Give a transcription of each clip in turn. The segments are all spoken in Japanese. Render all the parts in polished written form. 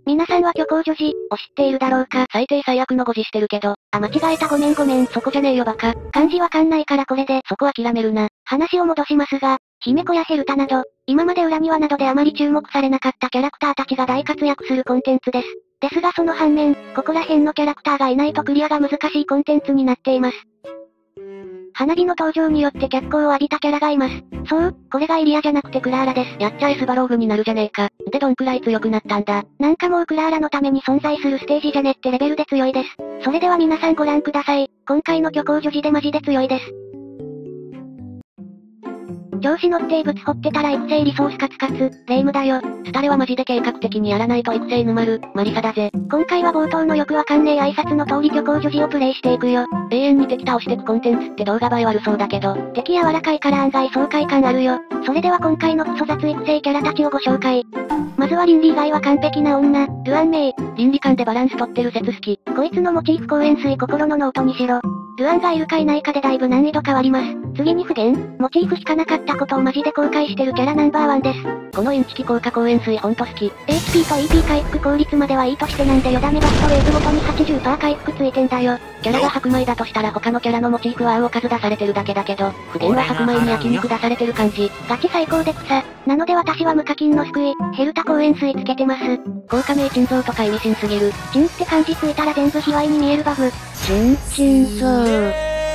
皆さんは虚構女児を知っているだろうか？ 最低最悪の誤字してるけど。 あ、間違えたごめん。 そこじゃねえよバカ。 漢字わかんないからこれで。 そこ諦めるな。 話を戻しますが、姫子やヘルタなど、今まで裏庭などであまり注目されなかったキャラクターたちが大活躍するコンテンツです。ですがその反面、ここら辺のキャラクターがいないとクリアが難しいコンテンツになっています。花火の登場によって脚光を浴びたキャラがいます。そう、これがイリアじゃなくてクラーラです。 やっちゃえスバローグになるじゃねえか。でどんくらい強くなったんだ。 なんかもうクラーラのために存在するステージじゃねってレベルで強いです。それでは皆さんご覧ください。今回の虚構女児でマジで強いです。調子乗って異物掘ってたら育成リソースカツカツ、レイムだよ。 スタレはマジで計画的にやらないと育成沼る、マリサだぜ。 今回は冒頭のよくわかんねえ挨拶の通り虚構女児をプレイしていくよ。 永遠に敵倒してくコンテンツって動画映え悪そうだけど。 敵柔らかいから案外爽快感あるよ。それでは今回のクソ雑育成キャラたちをご紹介。まずは倫理以外は完璧な女、ルアンメイ。 倫理観でバランス取ってる説好き。 こいつのモチーフ公園水心のノートにしろ。ルアンがいるかいないかでだいぶ難易度変わります。次に不言、モチーフ引かなかったことをマジで後悔してるキャラナンバーワンです。 このインチキ効果公園水ほんと好き。 HP と EP 回復効率まではいいとしてなんでよだめバストウェーブごとに 80% 回復ついてんだよ。 キャラが白米だとしたら他のキャラのモチーフは青おかず出されてるだけだけど、不言は白米に焼肉出されてる感じ。 ガチ最高で草。なので私は無課金の救い、ヘルタ公園水つけてます。 効果名珍蔵とか意味深すぎる。 チンって漢字ついたら全部卑猥に見えるバグ。 チンそう。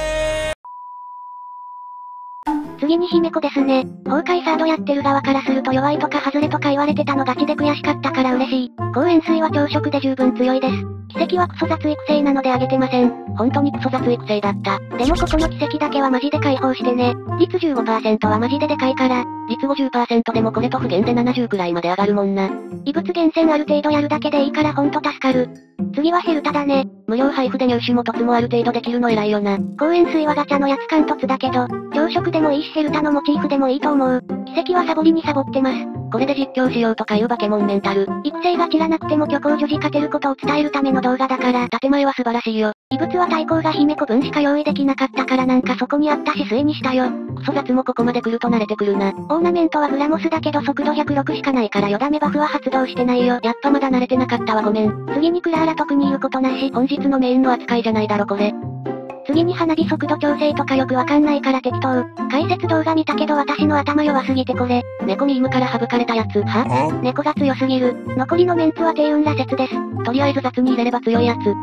次に姫子ですね。崩壊サードやってる側からすると弱いとか外れとか言われてたのガチで悔しかったから嬉しい。公園水は朝食で十分強いです。奇跡はクソ雑育成なのであげてません。 本当にクソ雑育成だった。 でもここの奇跡だけはマジで解放してね。率 15% はマジででかいから。 率 50% でもこれと不減で70くらいまで上がるもんな。 異物厳選ある程度やるだけでいいからほんと助かる。次はヘルタだね。 無料配布で入手も凸もある程度できるの偉いよな。 公園水はガチャのやつ貫突だけど、朝食でもいいしヘルタのモチーフでもいいと思う。奇跡はサボりにサボってます。 これで実況しようとかいうバケモンメンタル。 育成が散らなくても虚構女児勝てることを伝えるための動画だから。 建前は素晴らしいよ。 異物は対抗が姫子分しか用意できなかったからなんかそこにあったし末にしたよ。 クソ雑もここまで来ると慣れてくるな。 オーナメントはグラモスだけど速度106しかないからよだめバフは発動してないよ。 やっぱまだ慣れてなかったわごめん。 次にクラーラ特に言うことなし。 本日のメインの扱いじゃないだろこれ。 次に花火速度調整とかよくわかんないから適当。解説動画見たけど私の頭弱すぎてこれ。 猫ミームから省かれたやつ。 は？猫が強すぎる。残りのメンツは低運羅説です。 とりあえず雑に入れれば強いやつ。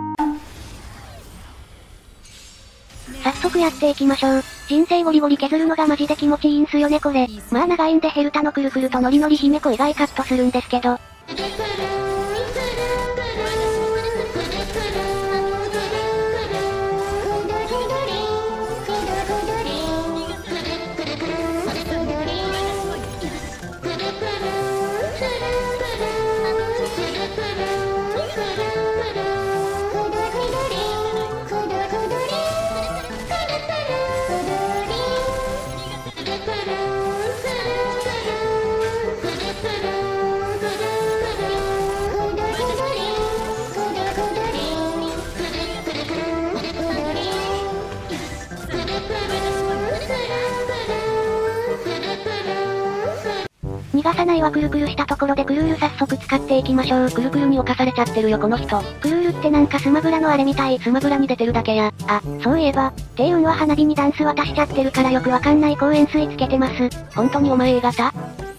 早速やっていきましょう。人生ゴリゴリ削るのがマジで気持ちいいんすよねこれ。まあ長いんでヘルタのクルクルとノリノリ姫子以外カットするんですけど。逃がさないはクルクルしたところでクルール早速使っていきましょう。 クルクルに侵されちゃってるよこの人。 クルールってなんかスマブラのあれみたい。 スマブラに出てるだけや。 あ、そういえば、低運は花火にダンス渡しちゃってるからよくわかんない公園水つけてます。 本当にお前 A 型？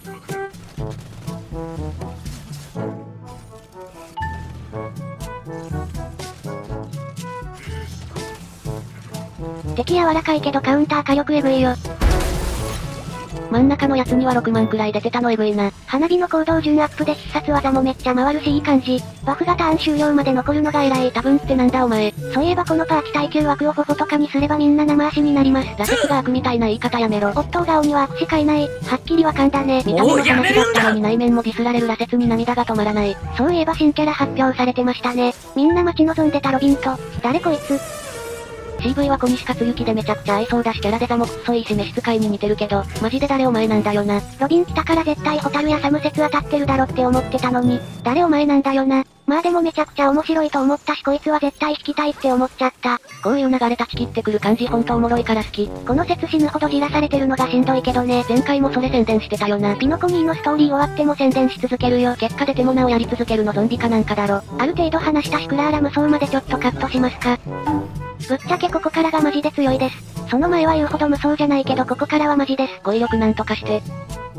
敵柔らかいけどカウンター火力エグいよ。 真ん中のやつには6万くらい出てたのエグいな。 花火の行動順アップで必殺技もめっちゃ回るしいい感じ。バフがターン終了まで残るのが偉い。 多分ってなんだお前。 そういえばこのパーチ耐久枠を頬とかにすればみんな生足になります。 ラテツが悪みたいな言い方やめろ。 オットー顔には悪しかいない。はっきりわかんだね。 見た目の話だったのに内面もディスられる羅刹に涙が止まらない。 そういえば新キャラ発表されてましたね。みんな待ち望んでたロビンと、誰こいつ？ CV は小西克幸でめちゃくちゃ合いそうだしキャラデザも細いし召使いに似てるけど、マジで誰お前なんだよな。 ロビン来たから絶対ホタルやサム説当たってるだろって思ってたのに、誰お前なんだよな。 まあでもめちゃくちゃ面白いと思ったしこいつは絶対引きたいって思っちゃった。 こういう流れ断ち切ってくる感じほんとおもろいから好き。 この説死ぬほどじらされてるのがしんどいけどね。 前回もそれ宣伝してたよな。 ピノコニーのストーリー終わっても宣伝し続けるよ。 結果出てもなおやり続けるのゾンビかなんかだろ。 ある程度話したしクラーラ無双までちょっとカットしますか。ぶっちゃけここからがマジで強いです。その前は言うほど無双じゃないけどここからはマジです。 語彙力なんとかして。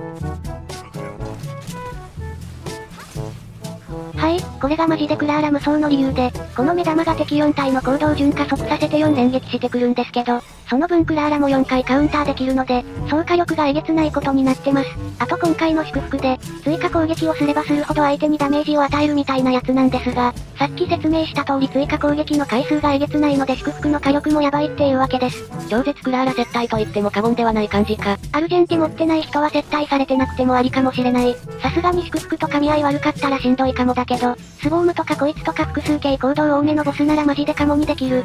はい、これがマジでクラーラ無双の理由で、この目玉が敵4体の行動順加速させて4連撃してくるんですけど、その分クラーラも4回カウンターできるので、総火力がえげつないことになってます。あと今回の祝福で、追加攻撃をすればするほど相手にダメージを与えるみたいなやつなんですが、さっき説明した通り追加攻撃の回数がえげつないので祝福の火力もやばいっていうわけです。 超絶クラーラ接待と言っても過言ではない感じか。 アルジェンティ持ってない人は接待されてなくてもありかもしれない。さすがに祝福と噛み合い悪かったらしんどいかもだけど、スボームとかこいつとか複数形行動多めのボスならマジでカモにできる。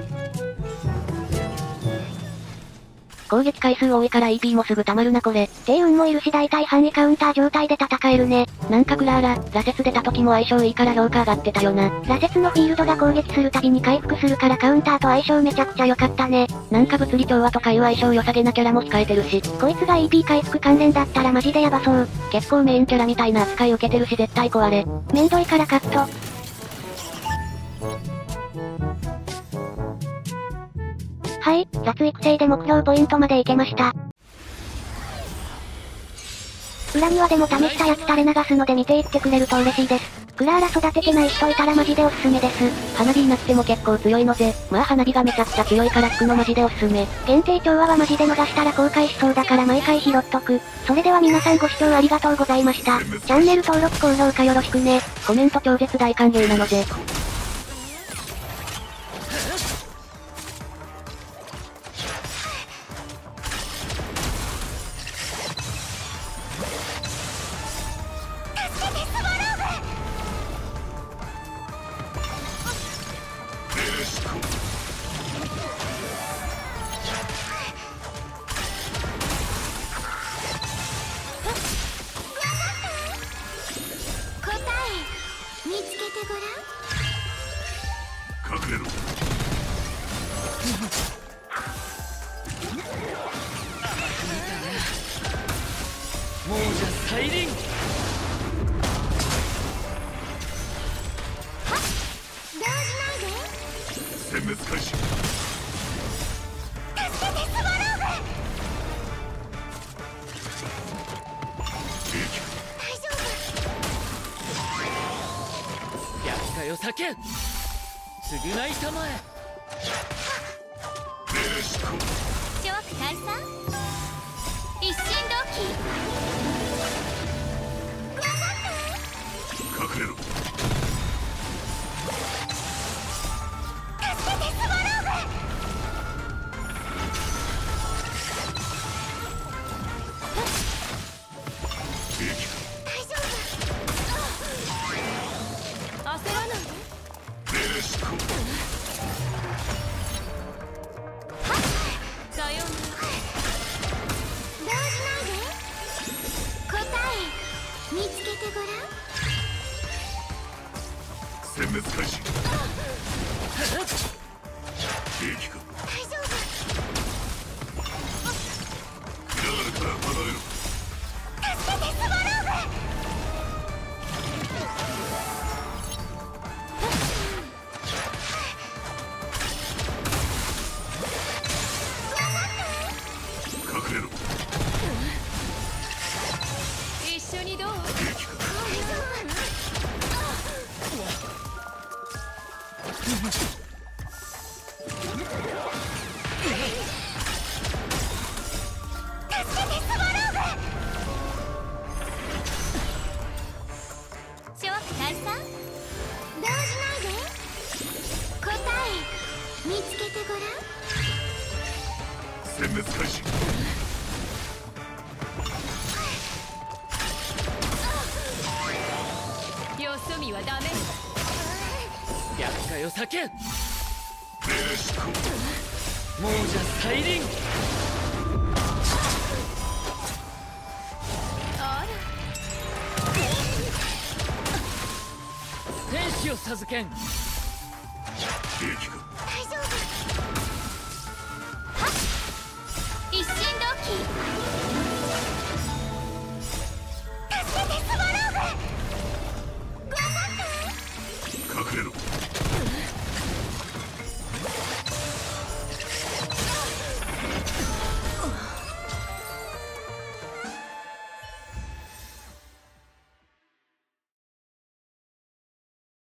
攻撃回数多いから EP もすぐ溜まるなこれ。 低運もいるし大体範囲カウンター状態で戦えるね。 なんかクラーラ、羅刹出た時も相性いいから評価上がってたよな。 羅刹のフィールドが攻撃するたびに回復するからカウンターと相性めちゃくちゃ良かったね。 なんか物理調和とかいう相性良さげなキャラも控えてるし。 こいつが EP 回復関連だったらマジでヤバそう。 結構メインキャラみたいな扱い受けてるし絶対壊れ。 めんどいからカット。はい、雑育成で目標ポイントまでいけました。裏庭でも試したやつ垂れ流すので見ていってくれると嬉しいです。クラーラ育ててない人いたらマジでおすすめです。 花火になっても結構強いので、まあ花火がめちゃくちゃ強いから引くのマジでおすすめ。 限定調和はマジで逃したら後悔しそうだから毎回拾っとく。それでは皆さんご視聴ありがとうございました。チャンネル登録高評価よろしくね。 コメント超絶大歓迎なので。 見つけてごらん。隠れろ。亡者再臨。はっ、動じないで。殲滅開始。助けてスワローグ。大丈夫。よさけん、償いたまえ。諸悪退散、一心同期。頑張って隠れろ。助けてスワローグ。大丈夫。焦らないで。さようなら。動じないで。答え見つけてごらん。殲滅開始。兵器か。大丈夫。クラールから離れろ。助けてスワローグ。一緒にどう？諸悪退散？動じないで。答え見つけてごらん。殲滅開始。よそ見はダメ。厄介を避けん。亡者再臨。あら、天使命を授けん。 大丈夫。はっ、一心同期。助けてスワローグ。頑張って。 隠れろ。